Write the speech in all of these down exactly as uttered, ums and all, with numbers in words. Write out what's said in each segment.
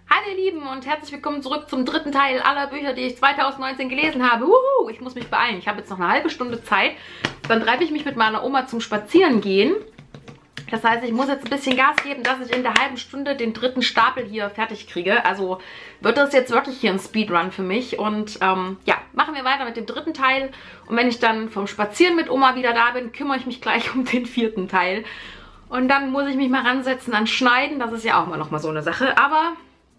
Hallo ihr Lieben und herzlich willkommen zurück zum dritten Teil aller Bücher, die ich zweitausendneunzehn gelesen habe. Uhu, ich muss mich beeilen. Ich habe jetzt noch eine halbe Stunde Zeit. Dann treibe ich mich mit meiner Oma zum Spazierengehen. Das heißt, ich muss jetzt ein bisschen Gas geben, dass ich in der halben Stunde den dritten Stapel hier fertig kriege. Also wird das jetzt wirklich hier ein Speedrun für mich. Und ähm, ja, machen wir weiter mit dem dritten Teil. Und wenn ich dann vom Spazieren mit Oma wieder da bin, kümmere ich mich gleich um den vierten Teil. Und dann muss ich mich mal ransetzen an Schneiden. Das ist ja auch mal noch mal so eine Sache. Aber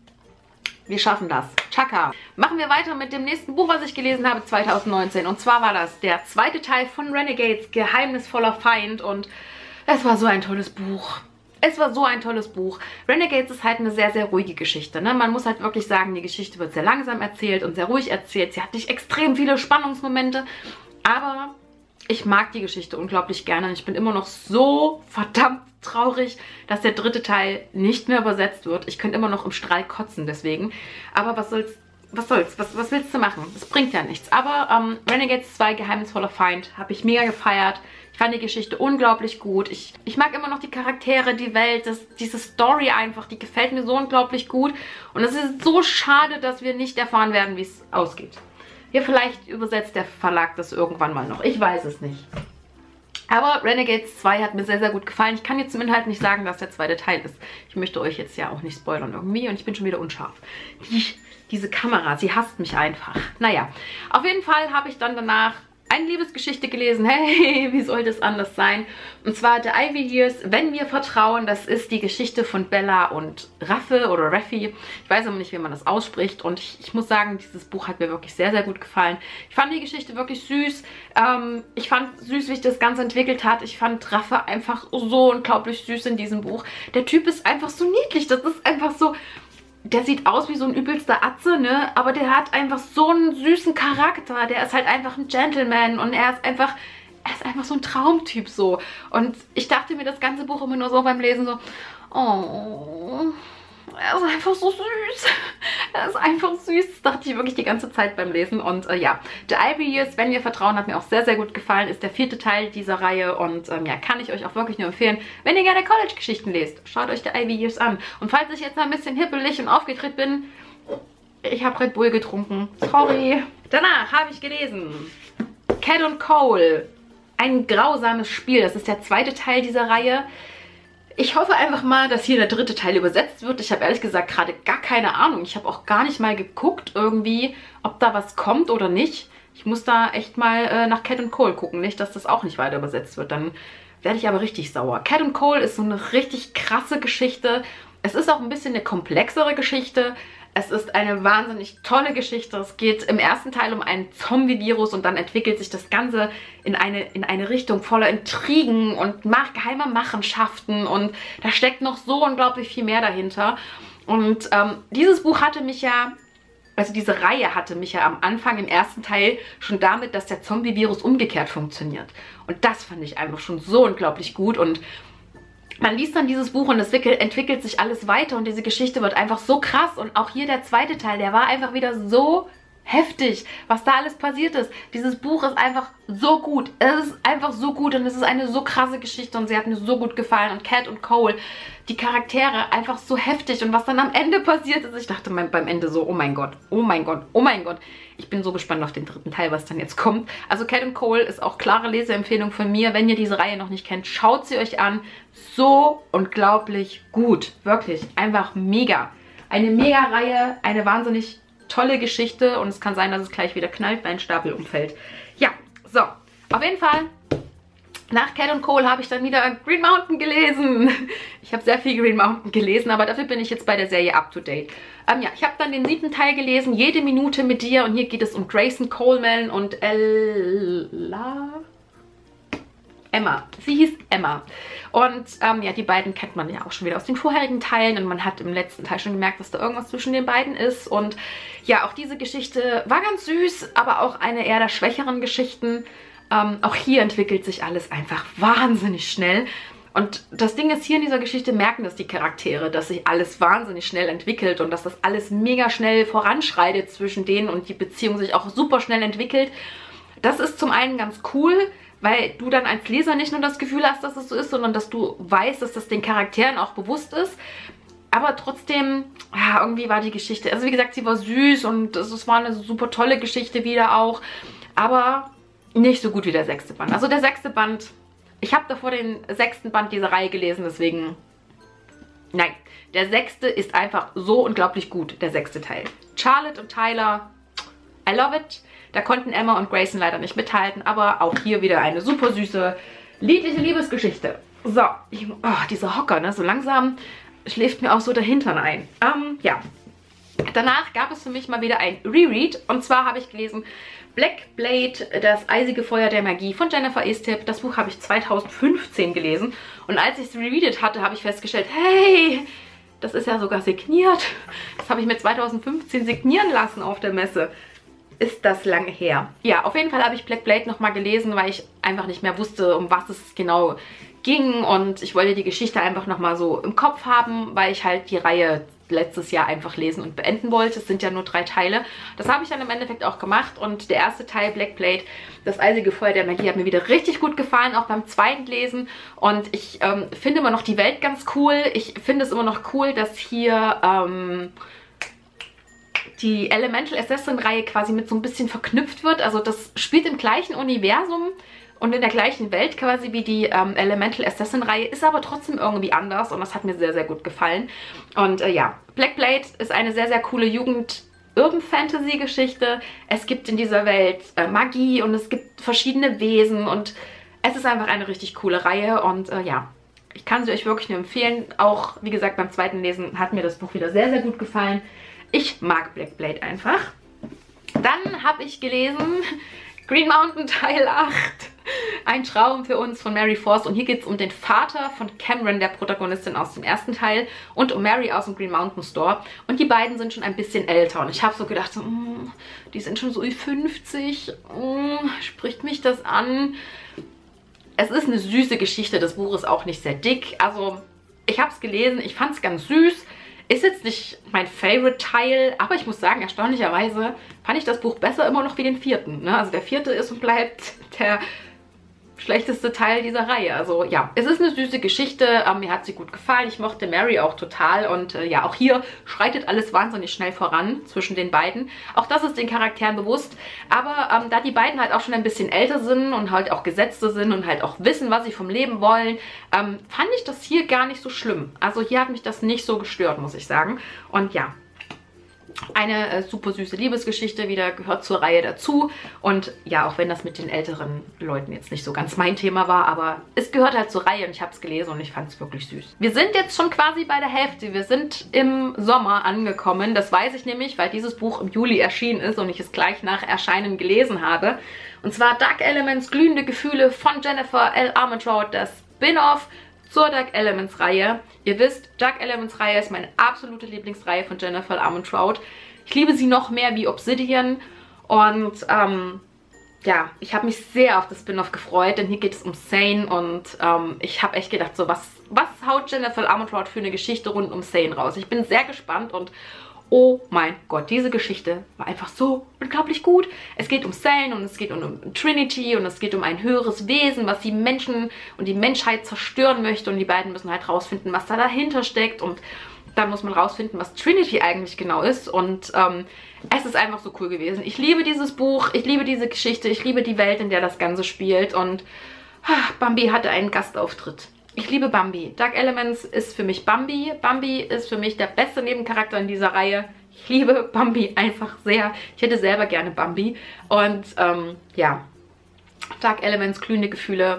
wir schaffen das. Chaka. Machen wir weiter mit dem nächsten Buch, was ich gelesen habe zweitausendneunzehn. Und zwar war das der zweite Teil von Renegades, Geheimnisvoller Feind. Und es war so ein tolles Buch. Es war so ein tolles Buch. Renegades ist halt eine sehr, sehr ruhige Geschichte. Ne? Man muss halt wirklich sagen, die Geschichte wird sehr langsam erzählt und sehr ruhig erzählt. Sie hat nicht extrem viele Spannungsmomente, aber ich mag die Geschichte unglaublich gerne. Und ich bin immer noch so verdammt traurig, dass der dritte Teil nicht mehr übersetzt wird. Ich könnte immer noch im Strahl kotzen deswegen. Aber was soll's, was soll's, was, was willst du machen? Das bringt ja nichts. Aber ähm, Renegades zwei, Geheimnisvoller Feind, habe ich mega gefeiert. Ich fand die Geschichte unglaublich gut. Ich, ich mag immer noch die Charaktere, die Welt, das, diese Story einfach, die gefällt mir so unglaublich gut. Und es ist so schade, dass wir nicht erfahren werden, wie es ausgeht. Hier vielleicht übersetzt der Verlag das irgendwann mal noch. Ich weiß es nicht. Aber Renegades zwei hat mir sehr, sehr gut gefallen. Ich kann jetzt im Inhalt nicht sagen, dass der zweite Teil ist. Ich möchte euch jetzt ja auch nicht spoilern irgendwie. Und ich bin schon wieder unscharf. Die, diese Kamera, sie hasst mich einfach. Naja, auf jeden Fall habe ich dann danach eine Liebesgeschichte gelesen. Hey, wie sollte es anders sein? Und zwar The Ivy Years, Wenn wir vertrauen. Das ist die Geschichte von Bella und Raffe oder Raffi. Ich weiß aber nicht, wie man das ausspricht. Und ich, ich muss sagen, dieses Buch hat mir wirklich sehr, sehr gut gefallen. Ich fand die Geschichte wirklich süß. Ähm, ich fand süß, wie sich das Ganze entwickelt hat. Ich fand Raffe einfach so unglaublich süß in diesem Buch. Der Typ ist einfach so niedlich. Das ist einfach so... Der sieht aus wie so ein übelster Atze, ne? Aber der hat einfach so einen süßen Charakter. Der ist halt einfach ein Gentleman und er ist einfach, er ist einfach so ein Traumtyp so. Und ich dachte mir das ganze Buch immer nur so beim Lesen so, oh, er ist einfach so süß. Er ist einfach süß. Das dachte ich wirklich die ganze Zeit beim Lesen. Und äh, ja, The Ivy Years, Wenn wir vertrauen, hat mir auch sehr, sehr gut gefallen. Ist der vierte Teil dieser Reihe. Und ähm, ja, kann ich euch auch wirklich nur empfehlen, wenn ihr gerne College-Geschichten lest. Schaut euch The Ivy Years an. Und falls ich jetzt ein bisschen hippelig und aufgedreht bin, ich habe Red Bull getrunken. Sorry. Danach habe ich gelesen Cat und Cole. Ein grausames Spiel. Das ist der zweite Teil dieser Reihe. Ich hoffe einfach mal, dass hier der dritte Teil übersetzt wird. Ich habe ehrlich gesagt gerade gar keine Ahnung. Ich habe auch gar nicht mal geguckt irgendwie, ob da was kommt oder nicht. Ich muss da echt mal äh, nach Cat und Cole gucken. Nicht, dass das auch nicht weiter übersetzt wird. Dann werde ich aber richtig sauer. Cat und Cole ist so eine richtig krasse Geschichte. Es ist auch ein bisschen eine komplexere Geschichte. Es ist eine wahnsinnig tolle Geschichte. Es geht im ersten Teil um ein Zombie-Virus und dann entwickelt sich das Ganze in eine, in eine Richtung voller Intrigen und mach, geheimer Machenschaften und da steckt noch so unglaublich viel mehr dahinter. Und ähm, dieses Buch hatte mich ja, also diese Reihe hatte mich ja am Anfang im ersten Teil schon damit, dass der Zombie-Virus umgekehrt funktioniert. Und das fand ich einfach schon so unglaublich gut und man liest dann dieses Buch und es entwickelt sich alles weiter und diese Geschichte wird einfach so krass. Und auch hier der zweite Teil, der war einfach wieder so heftig, was da alles passiert ist. Dieses Buch ist einfach so gut. Es ist einfach so gut und es ist eine so krasse Geschichte und sie hat mir so gut gefallen. Und Cat und Cole, die Charaktere, einfach so heftig. Und was dann am Ende passiert ist, ich dachte beim Ende so, oh mein Gott, oh mein Gott, oh mein Gott. Ich bin so gespannt auf den dritten Teil, was dann jetzt kommt. Also Cat und Cole ist auch klare Leseempfehlung von mir. Wenn ihr diese Reihe noch nicht kennt, schaut sie euch an. So unglaublich gut. Wirklich, einfach mega. Eine Mega-Reihe, eine wahnsinnig tolle Geschichte und es kann sein, dass es gleich wieder knallt, weil ein Stapel umfällt. Ja, so, auf jeden Fall, nach Cat und Cole habe ich dann wieder Green Mountain gelesen. Ich habe sehr viel Green Mountain gelesen, aber dafür bin ich jetzt bei der Serie up to date. Ähm, ja, ich habe dann den siebten Teil gelesen, Jede Minute mit dir und hier geht es um Grayson Coleman und Ella... Emma. Sie hieß Emma. Und ähm, ja, die beiden kennt man ja auch schon wieder aus den vorherigen Teilen und man hat im letzten Teil schon gemerkt, dass da irgendwas zwischen den beiden ist. Und ja, auch diese Geschichte war ganz süß, aber auch eine eher der schwächeren Geschichten. Ähm, auch hier entwickelt sich alles einfach wahnsinnig schnell. Und das Ding ist, hier in dieser Geschichte merken das die Charaktere, dass sich alles wahnsinnig schnell entwickelt und dass das alles mega schnell voranschreitet zwischen denen und die Beziehung sich auch super schnell entwickelt. Das ist zum einen ganz cool, weil du dann als Leser nicht nur das Gefühl hast, dass es so ist, sondern dass du weißt, dass das den Charakteren auch bewusst ist. aber trotzdem, ja, irgendwie war die Geschichte, also wie gesagt, sie war süß und es, es war eine super tolle Geschichte wieder auch, aber nicht so gut wie der sechste Band. Also der sechste Band, ich habe davor den sechsten Band dieser Reihe gelesen, deswegen, nein. Der sechste ist einfach so unglaublich gut, der sechste Teil. Charlotte und Tyler, I love it. Da konnten Emma und Grayson leider nicht mithalten, aber auch hier wieder eine super süße, liebliche Liebesgeschichte. So, ich, oh, dieser Hocker, ne, so langsam schläft mir auch so der Hintern ein. Ähm, ja. Danach gab es für mich mal wieder ein Reread, und zwar habe ich gelesen Black Blade, das eisige Feuer der Magie von Jennifer Estep. Das Buch habe ich zweitausendfünfzehn gelesen, und als ich es rereadet hatte, habe ich festgestellt, hey, das ist ja sogar signiert. Das habe ich mir zweitausendfünfzehn signieren lassen auf der Messe. Ist das lange her. Ja, auf jeden Fall habe ich Black Blade nochmal gelesen, weil ich einfach nicht mehr wusste, um was es genau ging. Und ich wollte die Geschichte einfach nochmal so im Kopf haben, weil ich halt die Reihe letztes Jahr einfach lesen und beenden wollte. Es sind ja nur drei Teile. Das habe ich dann im Endeffekt auch gemacht. Und der erste Teil, Black Blade, das eisige Feuer der Magie, hat mir wieder richtig gut gefallen, auch beim zweiten Lesen. Und ich ähm, finde immer noch die Welt ganz cool. Ich finde es immer noch cool, dass hier ähm, die Elemental Assassin-Reihe quasi mit so ein bisschen verknüpft wird. Also das spielt im gleichen Universum und in der gleichen Welt quasi wie die ähm, Elemental Assassin-Reihe, ist aber trotzdem irgendwie anders, und das hat mir sehr, sehr gut gefallen. Und äh, ja, Black Blade ist eine sehr, sehr coole Jugend-Urban-Fantasy-Geschichte. Es gibt in dieser Welt äh, Magie und es gibt verschiedene Wesen, und es ist einfach eine richtig coole Reihe, und äh, ja, ich kann sie euch wirklich nur empfehlen. Auch, wie gesagt, beim zweiten Lesen hat mir das Buch wieder sehr, sehr gut gefallen. Ich mag Black Blade einfach. Dann habe ich gelesen Green Mountain Teil acht. Ein Traum für uns von Mary Force. Und hier geht es um den Vater von Cameron, der Protagonistin aus dem ersten Teil, und um Mary aus dem Green Mountain Store. Und die beiden sind schon ein bisschen älter. Und ich habe so gedacht, so, mm, die sind schon so fünfzig. Mm, spricht mich das an? Es ist eine süße Geschichte. Das Buch ist auch nicht sehr dick. Also, ich habe es gelesen. Ich fand es ganz süß. Ist jetzt nicht mein Favorite-Teil, aber ich muss sagen, erstaunlicherweise fand ich das Buch besser immer noch wie den vierten. Ne? Also der vierte ist und bleibt der schlechteste Teil dieser Reihe. Also ja, es ist eine süße Geschichte. Ähm, mir hat sie gut gefallen. Ich mochte Mary auch total. Und äh, ja, auch hier schreitet alles wahnsinnig schnell voran zwischen den beiden. Auch das ist den Charakteren bewusst. Aber ähm, da die beiden halt auch schon ein bisschen älter sind und halt auch Gesetzte sind und halt auch wissen, was sie vom Leben wollen, ähm, fand ich das hier gar nicht so schlimm. Also hier hat mich das nicht so gestört, muss ich sagen. Und ja, eine äh, super süße Liebesgeschichte, wieder gehört zur Reihe dazu. Und ja, auch wenn das mit den älteren Leuten jetzt nicht so ganz mein Thema war, aber es gehört halt zur Reihe, und ich habe es gelesen und ich fand es wirklich süß. Wir sind jetzt schon quasi bei der Hälfte. Wir sind im Sommer angekommen. Das weiß ich nämlich, weil dieses Buch im Juli erschienen ist und ich es gleich nach Erscheinen gelesen habe. Und zwar Dark Elements, glühende Gefühle von Jennifer L. Armentrout, das Spin-off zur Dark Elements Reihe. Ihr wisst, Dark Elements Reihe ist meine absolute Lieblingsreihe von Jennifer Armentrout. Ich liebe sie noch mehr wie Obsidian, und ähm, ja, ich habe mich sehr auf das Spin-off gefreut, denn hier geht es um Sane, und ähm, ich habe echt gedacht, so was, was haut Jennifer Armentrout für eine Geschichte rund um Sane raus? Ich bin sehr gespannt, und oh mein Gott, diese Geschichte war einfach so unglaublich gut. Es geht um Sane und es geht um Trinity und es geht um ein höheres Wesen, was die Menschen und die Menschheit zerstören möchte, und die beiden müssen halt rausfinden, was da dahinter steckt, und dann muss man rausfinden, was Trinity eigentlich genau ist, und ähm, es ist einfach so cool gewesen. Ich liebe dieses Buch, ich liebe diese Geschichte, ich liebe die Welt, in der das Ganze spielt, und ach, Bambi hatte einen Gastauftritt. Ich liebe Bambi. Dark Elements ist für mich Bambi. Bambi ist für mich der beste Nebencharakter in dieser Reihe. Ich liebe Bambi einfach sehr. Ich hätte selber gerne Bambi. Und ähm, ja, Dark Elements, glühende Gefühle,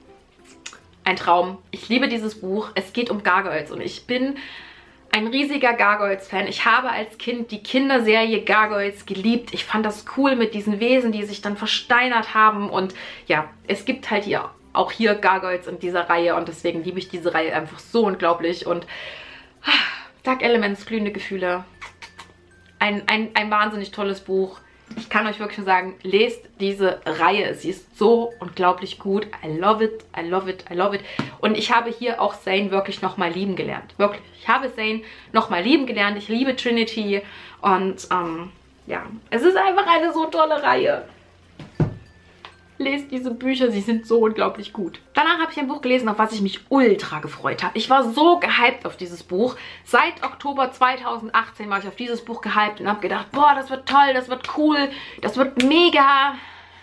ein Traum. Ich liebe dieses Buch. Es geht um Gargoyles, und ich bin ein riesiger Gargoyles-Fan. Ich habe als Kind die Kinderserie Gargoyles geliebt. Ich fand das cool mit diesen Wesen, die sich dann versteinert haben. Und ja, es gibt halt hier auch hier Gargoyles in dieser Reihe, und deswegen liebe ich diese Reihe einfach so unglaublich. Und ah, Dark Elements, glühende Gefühle, ein, ein, ein wahnsinnig tolles Buch. Ich kann euch wirklich nur sagen, lest diese Reihe. Sie ist so unglaublich gut. I love it, I love it, I love it. Und ich habe hier auch Sane wirklich nochmal lieben gelernt. Wirklich. Ich habe Sane nochmal lieben gelernt. Ich liebe Trinity. Und ähm, ja, es ist einfach eine so tolle Reihe. lest diese Bücher, sie sind so unglaublich gut. Danach habe ich ein Buch gelesen, auf was ich mich ultra gefreut habe. Ich war so gehypt auf dieses Buch. Seit Oktober zweitausendachtzehn war ich auf dieses Buch gehypt und habe gedacht, boah, das wird toll, das wird cool, das wird mega.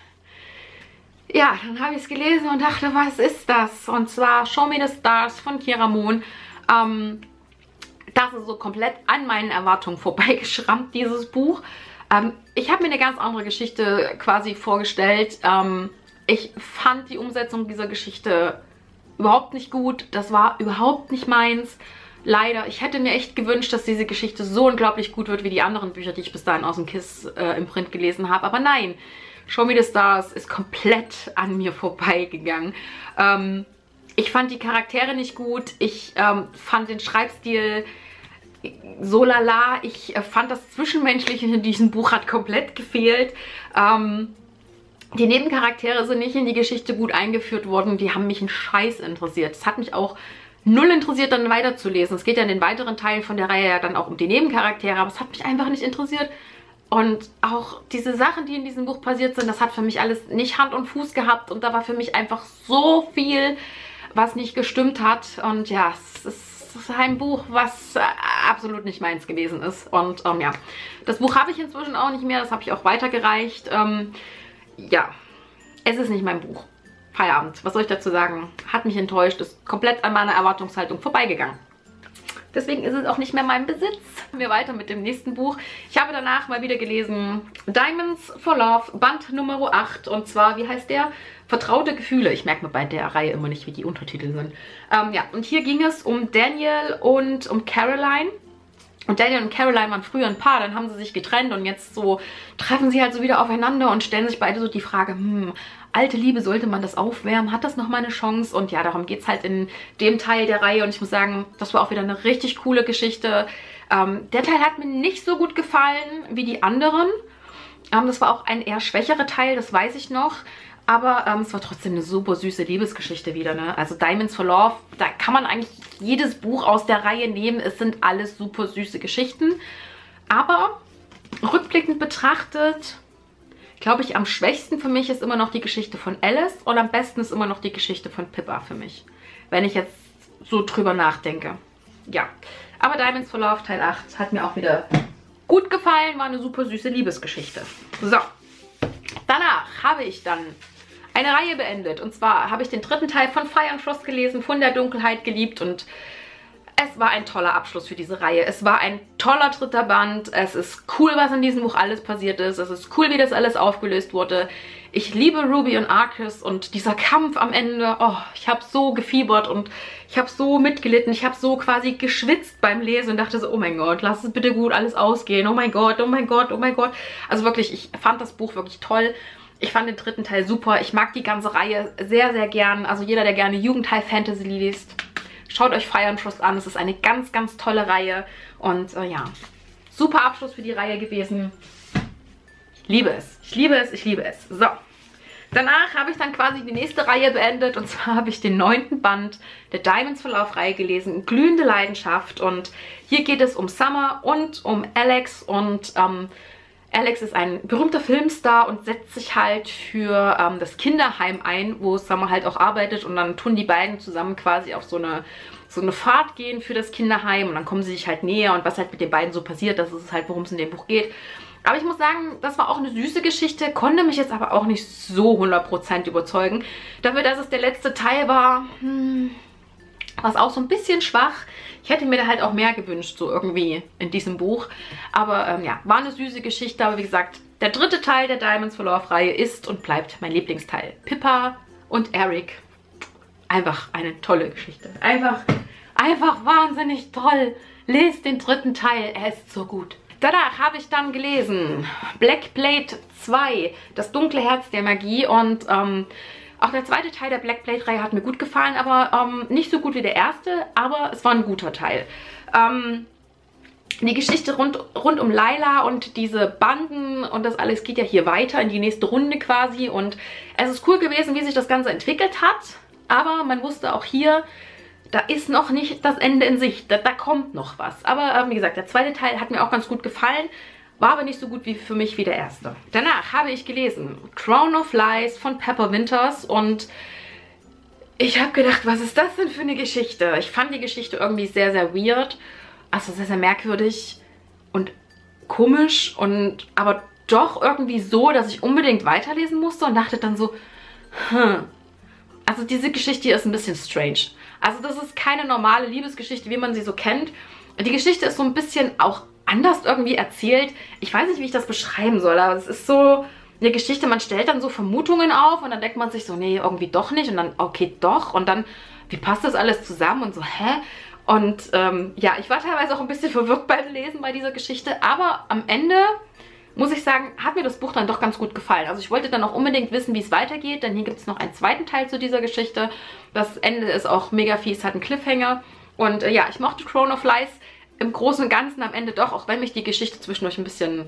Ja, dann habe ich es gelesen und dachte, was ist das? Und zwar Show Me the Stars von Kira Moon. Ähm, das ist so komplett an meinen Erwartungen vorbeigeschrammt, dieses Buch. Ähm, ich habe mir eine ganz andere Geschichte quasi vorgestellt. Ähm, ich fand die Umsetzung dieser Geschichte überhaupt nicht gut. Das war überhaupt nicht meins. Leider. Ich hätte mir echt gewünscht, dass diese Geschichte so unglaublich gut wird wie die anderen Bücher, die ich bis dahin aus dem Kiss äh, im Print gelesen habe. Aber nein. Show Me the Stars ist komplett an mir vorbeigegangen. Ähm, ich fand die Charaktere nicht gut. Ich ähm, fand den Schreibstil so lala. Ich äh, fand das Zwischenmenschliche in diesem Buch hat komplett gefehlt. Ähm, die Nebencharaktere sind nicht in die Geschichte gut eingeführt worden. Die haben mich einen Scheiß interessiert. Es hat mich auch null interessiert, dann weiterzulesen. Es geht ja in den weiteren Teilen von der Reihe ja dann auch um die Nebencharaktere. Aber es hat mich einfach nicht interessiert. Und auch diese Sachen, die in diesem Buch passiert sind, das hat für mich alles nicht Hand und Fuß gehabt. Und da war für mich einfach so viel, was nicht gestimmt hat. Und ja, es ist ein Buch, was absolut nicht meins gewesen ist. Und ähm, ja, das Buch habe ich inzwischen auch nicht mehr. Das habe ich auch weitergereicht. Ähm, ja, es ist nicht mein Buch. Feierabend. Was soll ich dazu sagen? Hat mich enttäuscht. Ist komplett an meiner Erwartungshaltung vorbeigegangen. Deswegen ist es auch nicht mehr mein Besitz. Wir weiter mit dem nächsten Buch. Ich habe danach mal wieder gelesen Diamonds for Love, Band Nummer acht. Und zwar, wie heißt der? Vertraute Gefühle. Ich merke mir bei der Reihe immer nicht, wie die Untertitel sind. Ähm, ja, und hier ging es um Daniel und um Caroline. Und Daniel und Caroline waren früher ein Paar, dann haben sie sich getrennt und jetzt so treffen sie halt so wieder aufeinander und stellen sich beide so die Frage, hm, alte Liebe, sollte man das aufwärmen? Hat das noch mal eine Chance? Und ja, darum geht es halt in dem Teil der Reihe und ich muss sagen, das war auch wieder eine richtig coole Geschichte. Ähm, der Teil hat mir nicht so gut gefallen wie die anderen. Ähm, das war auch ein eher schwächerer Teil, das weiß ich noch. Aber ähm, es war trotzdem eine super süße Liebesgeschichte wieder, ne? Also Diamonds for Love, da kann man eigentlich jedes Buch aus der Reihe nehmen. Es sind alles super süße Geschichten. Aber rückblickend betrachtet, glaube ich, am schwächsten für mich ist immer noch die Geschichte von Alice und am besten ist immer noch die Geschichte von Pippa für mich. Wenn ich jetzt so drüber nachdenke. Ja, aber Diamonds for Love Teil acht hat mir auch wieder gut gefallen. War eine super süße Liebesgeschichte. So, danach habe ich dann eine Reihe beendet. Und zwar habe ich den dritten Teil von Fire and Frost gelesen, von der Dunkelheit geliebt. Und es war ein toller Abschluss für diese Reihe. Es war ein toller dritter Band. Es ist cool, was in diesem Buch alles passiert ist. Es ist cool, wie das alles aufgelöst wurde. Ich liebe Ruby und Arcus und dieser Kampf am Ende. Oh, ich habe so gefiebert und ich habe so mitgelitten. Ich habe so quasi geschwitzt beim Lesen und dachte so, oh mein Gott, lass es bitte gut alles ausgehen. Oh mein Gott, oh mein Gott, oh mein Gott. Also wirklich, ich fand das Buch wirklich toll. Ich fand den dritten Teil super. Ich mag die ganze Reihe sehr, sehr gern. Also jeder, der gerne Jugendteil-Fantasy liest, schaut euch Fire and Frost an. Es ist eine ganz, ganz tolle Reihe. Und äh, ja, super Abschluss für die Reihe gewesen. Ich liebe es. Ich liebe es, ich liebe es. So. Danach habe ich dann quasi die nächste Reihe beendet. Und zwar habe ich den neunten Band der Diamonds for Love Reihe gelesen. Glühende Leidenschaft. Und hier geht es um Summer und um Alex. Und ähm, Alex ist ein berühmter Filmstar und setzt sich halt für ähm, das Kinderheim ein, wo Summer halt auch arbeitet. Und dann tun die beiden zusammen quasi auf so eine, so eine Fahrt gehen für das Kinderheim. Und dann kommen sie sich halt näher. Und was halt mit den beiden so passiert, das ist halt, worum es in dem Buch geht. Aber ich muss sagen, das war auch eine süße Geschichte, konnte mich jetzt aber auch nicht so hundert Prozent überzeugen. Dafür, dass es der letzte Teil war, hm, war es auch so ein bisschen schwach. Ich hätte mir da halt auch mehr gewünscht, so irgendwie in diesem Buch. Aber ähm, ja, war eine süße Geschichte. Aber wie gesagt, der dritte Teil der Diamonds for Love Reihe ist und bleibt mein Lieblingsteil. Pippa und Eric. Einfach eine tolle Geschichte. Einfach, einfach wahnsinnig toll. Lest den dritten Teil, er ist so gut. Danach habe ich dann gelesen Black Blade zwei, das dunkle Herz der Magie. Und ähm, auch der zweite Teil der Black Blade Reihe hat mir gut gefallen, aber ähm, nicht so gut wie der erste, aber es war ein guter Teil. Ähm, die Geschichte rund, rund um Layla und diese Banden und das alles geht ja hier weiter in die nächste Runde quasi. Und es ist cool gewesen, wie sich das Ganze entwickelt hat, aber man wusste auch hier, da ist noch nicht das Ende in Sicht, da, da kommt noch was. Aber ähm, wie gesagt, der zweite Teil hat mir auch ganz gut gefallen. War aber nicht so gut wie für mich wie der erste. Danach habe ich gelesen Crown of Lies von Pepper Winters und ich habe gedacht, was ist das denn für eine Geschichte? Ich fand die Geschichte irgendwie sehr, sehr weird. Also sehr, sehr merkwürdig und komisch und aber doch irgendwie so, dass ich unbedingt weiterlesen musste und dachte dann so, hm. Also diese Geschichte hier ist ein bisschen strange. Also das ist keine normale Liebesgeschichte, wie man sie so kennt. Die Geschichte ist so ein bisschen auch anders irgendwie erzählt. Ich weiß nicht, wie ich das beschreiben soll, aber es ist so eine Geschichte, man stellt dann so Vermutungen auf und dann denkt man sich so, nee, irgendwie doch nicht und dann, okay, doch und dann, wie passt das alles zusammen und so, hä? Und ähm, ja, ich war teilweise auch ein bisschen verwirrt beim Lesen bei dieser Geschichte, aber am Ende, muss ich sagen, hat mir das Buch dann doch ganz gut gefallen. Also ich wollte dann auch unbedingt wissen, wie es weitergeht, denn hier gibt es noch einen zweiten Teil zu dieser Geschichte. Das Ende ist auch mega fies, hat einen Cliffhanger und äh, ja, ich mochte Crown of Lies im Großen und Ganzen am Ende doch, auch wenn mich die Geschichte zwischendurch ein bisschen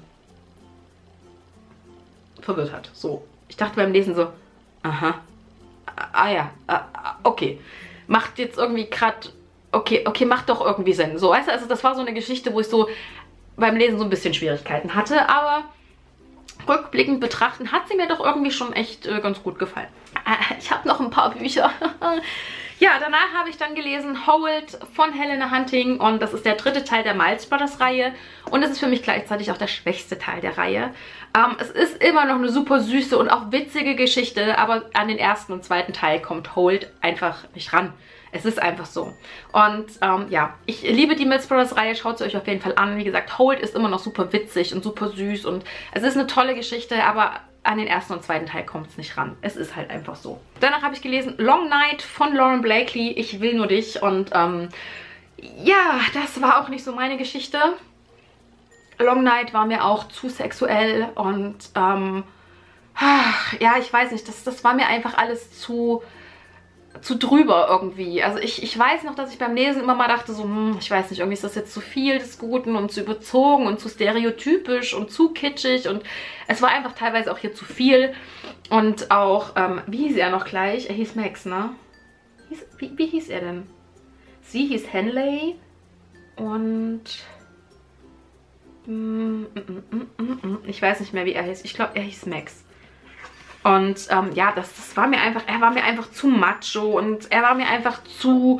verwirrt hat. So, ich dachte beim Lesen so, aha, ah ja, ah, okay, macht jetzt irgendwie gerade, okay, okay, macht doch irgendwie Sinn. So, weißt du, also das war so eine Geschichte, wo ich so beim Lesen so ein bisschen Schwierigkeiten hatte, aber rückblickend betrachten hat sie mir doch irgendwie schon echt äh, ganz gut gefallen. Äh, ich habe noch ein paar Bücher. Ja, danach habe ich dann gelesen Hold von Helena Hunting und das ist der dritte Teil der Miles Brothers Reihe und es ist für mich gleichzeitig auch der schwächste Teil der Reihe. Ähm, es ist immer noch eine super süße und auch witzige Geschichte, aber an den ersten und zweiten Teil kommt Hold einfach nicht ran. Es ist einfach so. Und ähm, ja, ich liebe die Miles Brothers Reihe, schaut sie euch auf jeden Fall an. Wie gesagt, Hold ist immer noch super witzig und super süß und es ist eine tolle Geschichte, aber an den ersten und zweiten Teil kommt es nicht ran. Es ist halt einfach so. Danach habe ich gelesen Long Night von Lauren Blakely, Ich will nur dich. Und ähm, ja, das war auch nicht so meine Geschichte. Long Night war mir auch zu sexuell und ähm, ja, ich weiß nicht, das, das war mir einfach alles zu... zu drüber irgendwie. Also ich, ich weiß noch, dass ich beim Lesen immer mal dachte, so, hm, ich weiß nicht, irgendwie ist das jetzt zu viel des Guten und zu überzogen und zu stereotypisch und zu kitschig und es war einfach teilweise auch hier zu viel und auch, ähm, wie hieß er noch gleich? Er hieß Max, ne? Hieß, wie, wie hieß er denn? Sie hieß Henley und mm, mm, mm, mm, mm, ich weiß nicht mehr, wie er hieß. Ich glaube, er hieß Max. Und ähm, ja, das, das war mir einfach, er war mir einfach zu macho und er war mir einfach zu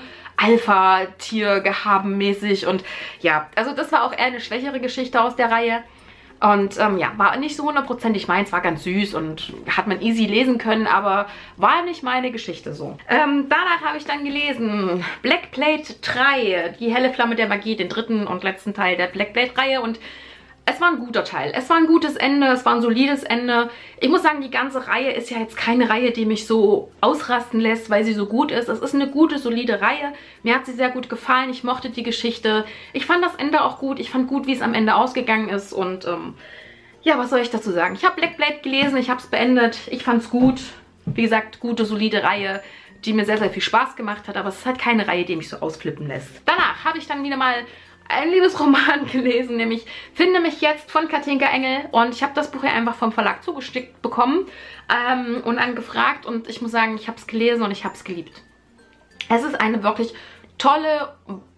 Alpha-Tier-gehabenmäßig und ja, also das war auch eher eine schwächere Geschichte aus der Reihe. Und ähm, ja, war nicht so hundertprozentig meins, war ganz süß und hat man easy lesen können, aber war nicht meine Geschichte so. Ähm, danach habe ich dann gelesen Black Plate drei, die helle Flamme der Magie, den dritten und letzten Teil der Black Plate Reihe und es war ein guter Teil. Es war ein gutes Ende, es war ein solides Ende. Ich muss sagen, die ganze Reihe ist ja jetzt keine Reihe, die mich so ausrasten lässt, weil sie so gut ist. Es ist eine gute, solide Reihe. Mir hat sie sehr gut gefallen. Ich mochte die Geschichte. Ich fand das Ende auch gut. Ich fand gut, wie es am Ende ausgegangen ist. Und ähm, ja, was soll ich dazu sagen? Ich habe Black Blade gelesen, ich habe es beendet. Ich fand es gut. Wie gesagt, gute, solide Reihe, die mir sehr, sehr viel Spaß gemacht hat. Aber es ist halt keine Reihe, die mich so ausflippen lässt. Danach habe ich dann wieder mal ein Liebesroman gelesen, nämlich Finde mich jetzt von Katinka Engel und ich habe das Buch ja einfach vom Verlag zugestickt bekommen ähm, und angefragt und ich muss sagen, ich habe es gelesen und ich habe es geliebt. Es ist eine wirklich tolle,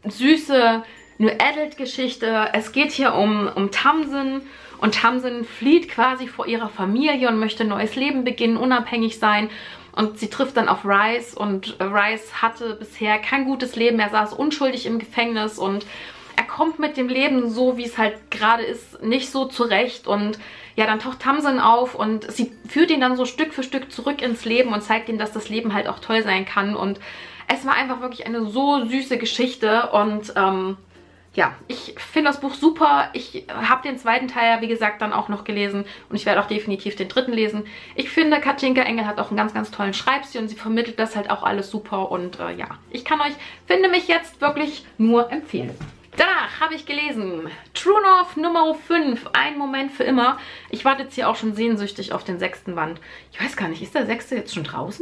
süße, New Adult Geschichte. Es geht hier um, um Tamsin und Tamsin flieht quasi vor ihrer Familie und möchte ein neues Leben beginnen, unabhängig sein. Und sie trifft dann auf Rice und Rice hatte bisher kein gutes Leben. Er saß unschuldig im Gefängnis und er kommt mit dem Leben so, wie es halt gerade ist, nicht so zurecht. Und ja, dann taucht Tamsin auf und sie führt ihn dann so Stück für Stück zurück ins Leben und zeigt ihm, dass das Leben halt auch toll sein kann. Und es war einfach wirklich eine so süße Geschichte und ähm, ja, ich finde das Buch super. Ich habe den zweiten Teil ja, wie gesagt, dann auch noch gelesen und ich werde auch definitiv den dritten lesen. Ich finde, Katinka Engel hat auch einen ganz, ganz tollen Schreibstil und sie vermittelt das halt auch alles super und äh, ja, ich kann euch Finde mich jetzt wirklich nur empfehlen. Danach habe ich gelesen True North Nummer fünf, Ein Moment für immer. Ich warte jetzt hier auch schon sehnsüchtig auf den sechsten Band. Ich weiß gar nicht, ist der sechste jetzt schon draußen?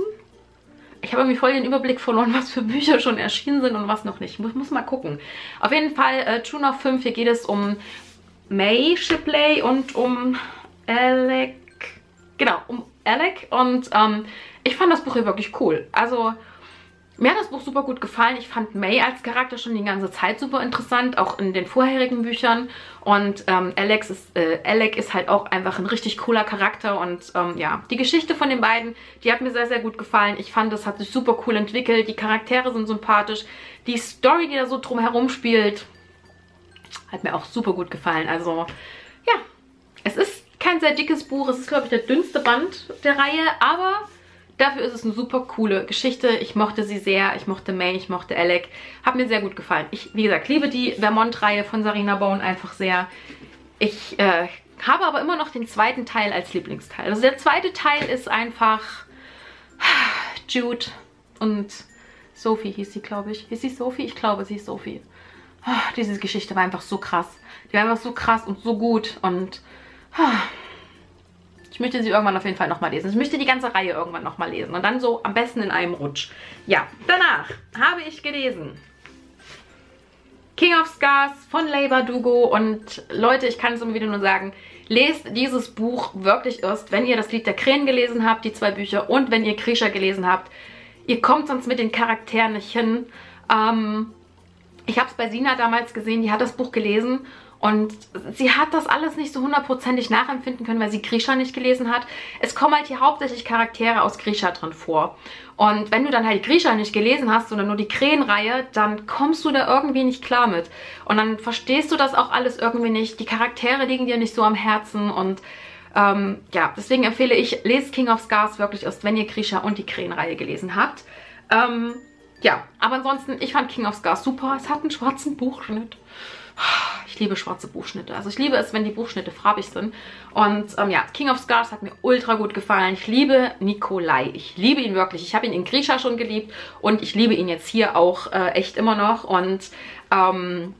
Ich habe irgendwie voll den Überblick verloren, was für Bücher schon erschienen sind und was noch nicht. Ich muss, muss mal gucken. Auf jeden Fall äh, True North fünf, hier geht es um May Shipley und um Alec. Genau, um Alec. Und ähm, ich fand das Buch hier wirklich cool. Also Mir hat das Buch super gut gefallen. Ich fand May als Charakter schon die ganze Zeit super interessant, auch in den vorherigen Büchern. Und ähm, Alex ist, äh, Alec ist halt auch einfach ein richtig cooler Charakter. Und ähm, ja, die Geschichte von den beiden, die hat mir sehr, sehr gut gefallen. Ich fand, das hat sich super cool entwickelt. Die Charaktere sind sympathisch. Die Story, die da so drumherum spielt, hat mir auch super gut gefallen. Also, ja, es ist kein sehr dickes Buch. Es ist, glaube ich, der dünnste Band der Reihe, aber dafür ist es eine super coole Geschichte. Ich mochte sie sehr. Ich mochte May, ich mochte Alec. Hat mir sehr gut gefallen. Ich, wie gesagt, liebe die Vermont-Reihe von Sarina Bone einfach sehr. Ich äh, habe aber immer noch den zweiten Teil als Lieblingsteil. Also der zweite Teil ist einfach Jude und Sophie hieß sie, glaube ich. Hieß sie Sophie? Ich glaube, sie ist Sophie. Oh, diese Geschichte war einfach so krass. Die war einfach so krass und so gut und oh, ich möchte sie irgendwann auf jeden Fall nochmal lesen. Ich möchte die ganze Reihe irgendwann nochmal lesen. Und dann so am besten in einem Rutsch. Ja, danach habe ich gelesen King of Scars von Leigh Bardugo. Und Leute, ich kann es immer wieder nur sagen, lest dieses Buch wirklich erst, wenn ihr das Lied der Krähen gelesen habt, die zwei Bücher, und wenn ihr Grisha gelesen habt. Ihr kommt sonst mit den Charakteren nicht hin. Ähm, ich habe es bei Sina damals gesehen, die hat das Buch gelesen. Und sie hat das alles nicht so hundertprozentig nachempfinden können, weil sie Grisha nicht gelesen hat. Es kommen halt hier hauptsächlich Charaktere aus Grisha drin vor. Und wenn du dann halt Grisha nicht gelesen hast, sondern nur die Krähenreihe, dann kommst du da irgendwie nicht klar mit. Und dann verstehst du das auch alles irgendwie nicht. Die Charaktere liegen dir nicht so am Herzen. Und ähm, ja, deswegen empfehle ich, lest King of Scars wirklich erst, wenn ihr Grisha und die Krähenreihe gelesen habt. Ähm, ja, aber ansonsten, ich fand King of Scars super. Es hat einen schwarzen Buchschnitt. Ich liebe schwarze Buchschnitte. Also ich liebe es, wenn die Buchschnitte farbig sind. Und ähm, ja, King of Scars hat mir ultra gut gefallen. Ich liebe Nikolai. Ich liebe ihn wirklich. Ich habe ihn in Grisha schon geliebt und ich liebe ihn jetzt hier auch äh, echt immer noch. Und ähm,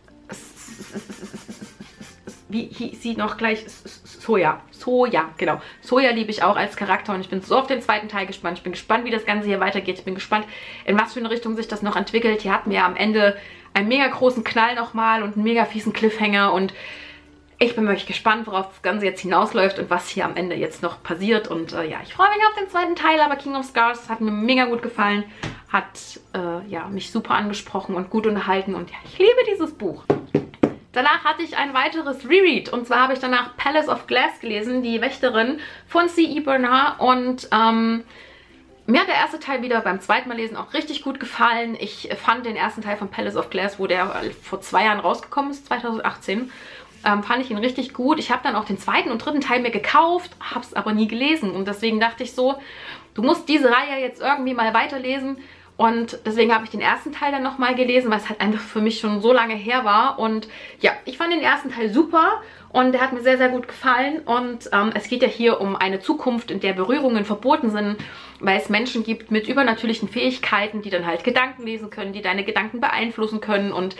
wie hieß sie noch gleich? Soja. Soja, genau. Soja liebe ich auch als Charakter und ich bin so auf den zweiten Teil gespannt. Ich bin gespannt, wie das Ganze hier weitergeht. Ich bin gespannt, in was für eine Richtung sich das noch entwickelt. Hier hatten wir ja am Ende einen mega großen Knall nochmal und einen mega fiesen Cliffhanger und ich bin wirklich gespannt, worauf das Ganze jetzt hinausläuft und was hier am Ende jetzt noch passiert. Und äh, ja, ich freue mich auf den zweiten Teil, aber King of Scars hat mir mega gut gefallen, hat äh, ja, mich super angesprochen und gut unterhalten und ja, ich liebe dieses Buch. Danach hatte ich ein weiteres Reread und zwar habe ich danach Palace of Glass gelesen, die Wächterin von C E Bernard und ähm, mir hat der erste Teil wieder beim zweiten Mal lesen auch richtig gut gefallen. Ich fand den ersten Teil von Palace of Glass, wo der vor zwei Jahren rausgekommen ist, zweitausendachtzehn, ähm, fand ich ihn richtig gut. Ich habe dann auch den zweiten und dritten Teil mir gekauft, habe es aber nie gelesen. Und deswegen dachte ich so, du musst diese Reihe jetzt irgendwie mal weiterlesen. Und deswegen habe ich den ersten Teil dann nochmal gelesen, weil es halt einfach für mich schon so lange her war. Und ja, ich fand den ersten Teil super. Und der hat mir sehr, sehr gut gefallen. Und ähm, es geht ja hier um eine Zukunft, in der Berührungen verboten sind, weil es Menschen gibt mit übernatürlichen Fähigkeiten, die dann halt Gedanken lesen können, die deine Gedanken beeinflussen können. Und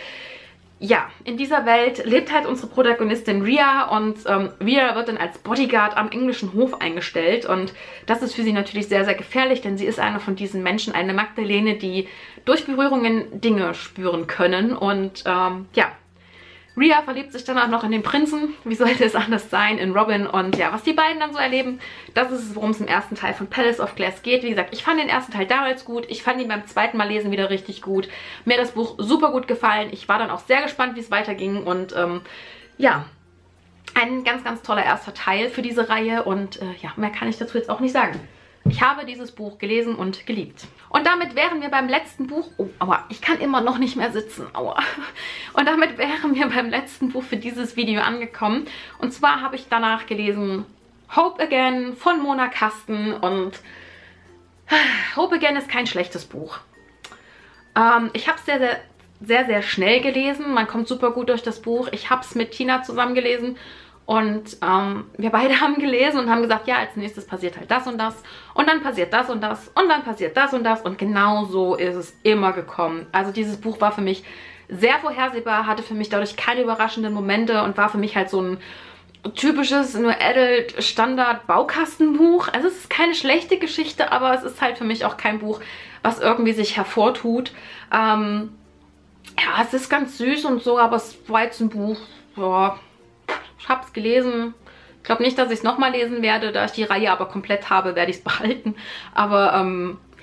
ja, in dieser Welt lebt halt unsere Protagonistin Rhea und ähm, Rhea wird dann als Bodyguard am englischen Hof eingestellt. Und das ist für sie natürlich sehr, sehr gefährlich, denn sie ist eine von diesen Menschen, eine Magdalene, die durch Berührungen Dinge spüren können. Und ähm, ja, Rhea verliebt sich dann auch noch in den Prinzen, wie sollte es anders sein, in Robin. Und ja, was die beiden dann so erleben, das ist es, worum es im ersten Teil von Palace of Glass geht. Wie gesagt, ich fand den ersten Teil damals gut, ich fand ihn beim zweiten Mal lesen wieder richtig gut. Mir hat das Buch super gut gefallen, ich war dann auch sehr gespannt, wie es weiterging. Und ähm, ja, ein ganz, ganz toller erster Teil für diese Reihe. Und äh, ja, mehr kann ich dazu jetzt auch nicht sagen. Ich habe dieses Buch gelesen und geliebt. Und damit wären wir beim letzten Buch... Oh, aua, ich kann immer noch nicht mehr sitzen. Aua. Und damit wären wir beim letzten Buch für dieses Video angekommen. Und zwar habe ich danach gelesen Hope Again von Mona Kasten. Und Hope Again ist kein schlechtes Buch. Ähm, ich habe es sehr, sehr, sehr, sehr schnell gelesen. Man kommt super gut durch das Buch. Ich habe es mit Tina zusammen gelesen. Und ähm, wir beide haben gelesen und haben gesagt, ja, als nächstes passiert halt das und das. Und dann passiert das und das. Und dann passiert das und das. Und genau so ist es immer gekommen. Also dieses Buch war für mich sehr vorhersehbar, hatte für mich dadurch keine überraschenden Momente und war für mich halt so ein typisches, nur Adult Standard Baukastenbuch. Also es ist keine schlechte Geschichte, aber es ist halt für mich auch kein Buch, was irgendwie sich hervortut. Ähm, ja, es ist ganz süß und so, aber es war jetzt ein Buch, ja... Ich habe es gelesen. Ich glaube nicht, dass ich es nochmal lesen werde. Da ich die Reihe aber komplett habe, werde ich es behalten. Aber ähm,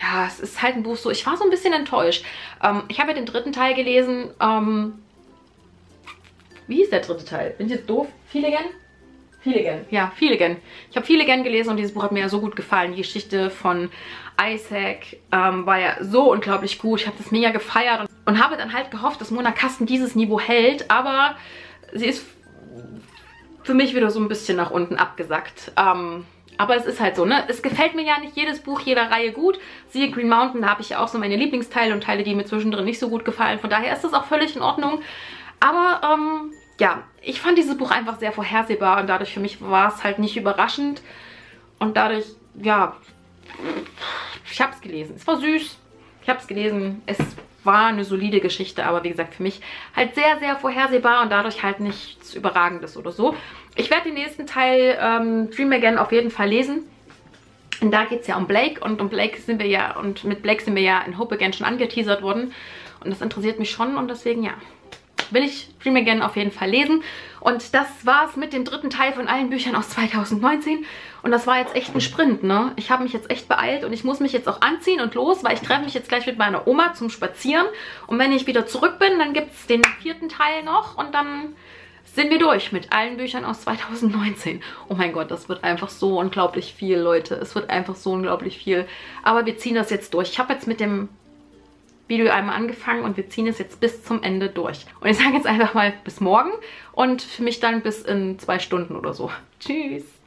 ja, es ist halt ein Buch so, ich war so ein bisschen enttäuscht. Ähm, ich habe ja den dritten Teil gelesen. Ähm, wie hieß der dritte Teil? Bin ich jetzt doof? Feeligan? Feeligan, ja, Feeligan. Ich habe Feeligan gelesen und dieses Buch hat mir ja so gut gefallen. Die Geschichte von Isaac ähm, war ja so unglaublich gut. Ich habe das mega gefeiert und, und habe dann halt gehofft, dass Mona Kasten dieses Niveau hält. Aber sie ist für mich wieder so ein bisschen nach unten abgesackt. Ähm, aber es ist halt so, ne? Es gefällt mir ja nicht jedes Buch jeder Reihe gut. Siehe Green Mountain, da habe ich ja auch so meine Lieblingsteile und Teile, die mir zwischendrin nicht so gut gefallen. Von daher ist das auch völlig in Ordnung. Aber, ähm, ja, ich fand dieses Buch einfach sehr vorhersehbar und dadurch für mich war es halt nicht überraschend. Und dadurch, ja, ich habe es gelesen. Es war süß. Ich habe es gelesen. Es war eine solide Geschichte, aber wie gesagt, für mich halt sehr, sehr vorhersehbar und dadurch halt nichts Überragendes oder so. Ich werde den nächsten Teil ähm, Dream Again auf jeden Fall lesen. Und da geht es ja um Blake und um Blake sind wir ja, und mit Blake sind wir ja in Hope Again schon angeteasert worden. Und das interessiert mich schon und deswegen, ja, will ich Dream Again auf jeden Fall lesen. Und das war's mit dem dritten Teil von allen Büchern aus zweitausendneunzehn. Und das war jetzt echt ein Sprint, ne? Ich habe mich jetzt echt beeilt und ich muss mich jetzt auch anziehen und los, weil ich treffe mich jetzt gleich mit meiner Oma zum Spazieren. Und wenn ich wieder zurück bin, dann gibt es den vierten Teil noch und dann sind wir durch mit allen Büchern aus zweitausendneunzehn. Oh mein Gott, das wird einfach so unglaublich viel, Leute. Es wird einfach so unglaublich viel. Aber wir ziehen das jetzt durch. Ich habe jetzt mit dem Video einmal angefangen und wir ziehen es jetzt bis zum Ende durch. Und ich sage jetzt einfach mal bis morgen und für mich dann bis in zwei Stunden oder so. Tschüss!